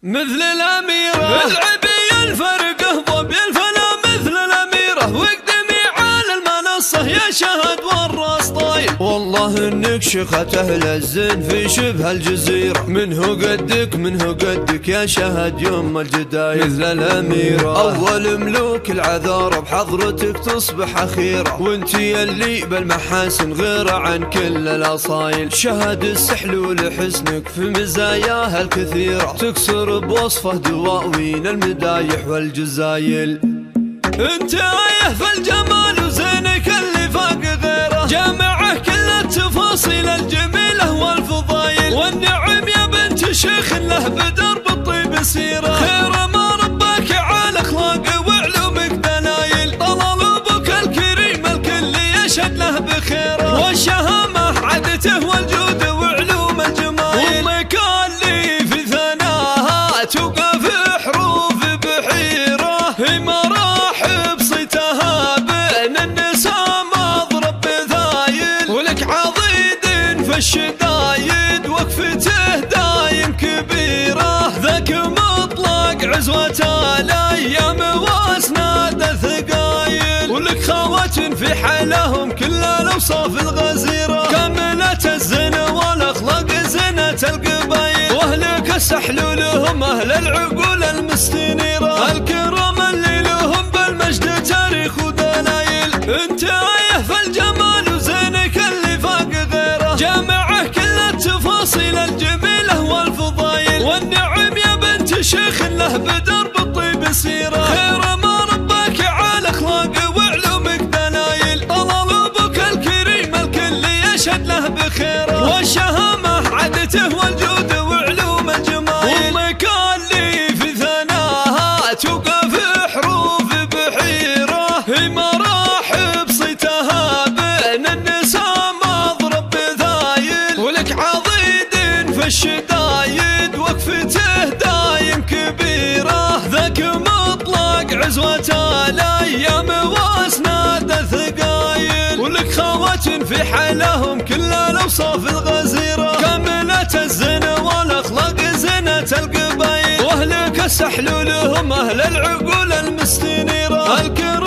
مثل الأميرة العبي الفرقه ضبي الفلا مثل الأميرة واقدمي على المنصة يا شهد والراس طايل. والله انك شيخة اهل الزين في شبه الجزيرة، منه قدك يا شهد يوم الجدايل. مثل الأميرة اول ملوك العذارى بحضرتك تصبح اخيرة، وانتي اللي بالمحاسن غير عن كل الاصايل. شهد السحل لحسنك في مزاياها الكثيرة، تكسر بوصفه دواوين المدايح والجزايل. انت آية في الجمال وزينك اللي فاق غيره، جامعه كل التفاصيل الجميلة والفضايل. والنعم يا بنت شيخ له بدرب الطيب سيرة، خير ما رباك على اخلاق وعلومك دلايل. طلال ابوك الكريم الكل يشهد له بخيره، والشهامة عادته والجود وعلوم الجمايل. امك اللي في ثناها توقف حروف بحيرة، هي مراحب صيتها بين النساء مضرب بثايل. ولك عضيد في الشدايد وقفته دايم كبيرة، ذاك مطلق عزوة الايام واسناد الثقايل. ولك خوات في حالهم كل الاوصاف الغزيرة، كاملة الزين والاخلاق زينة القبايل. واهلك السحل لهم اهل العقول المستنيرة، الكرام اللي لهم بالمجد تاريخ ودلايل. انت آية في الجمال وزينك اللي فاق غيره، جامعه كل التفاصيل الجميلة والفضايل. والنعم يا بنت شيخ له بدرب الطيب سيرة، خير ما رباك على اخلاق وعلومك دلايل. طلال ابوك الكريم الكل يشهد له بخيره، والشهامة عادته والجود وعلوم الجمايل. امك اللي في ثناها توقف حروف بحيرة، هي مراحب صيتها بين النساء مضرب بثايل. ولك عضيد في الشدايد وقفته دايم كبيرة، ذاك مطلق عزوة الايام واسناد الثقايل. ولك خوات في حالهم كل الاوصاف الغزيرة، كاملة الزين والاخلاق زينة القبايل. واهلك السحل لهم اهل العقول المستنيرة،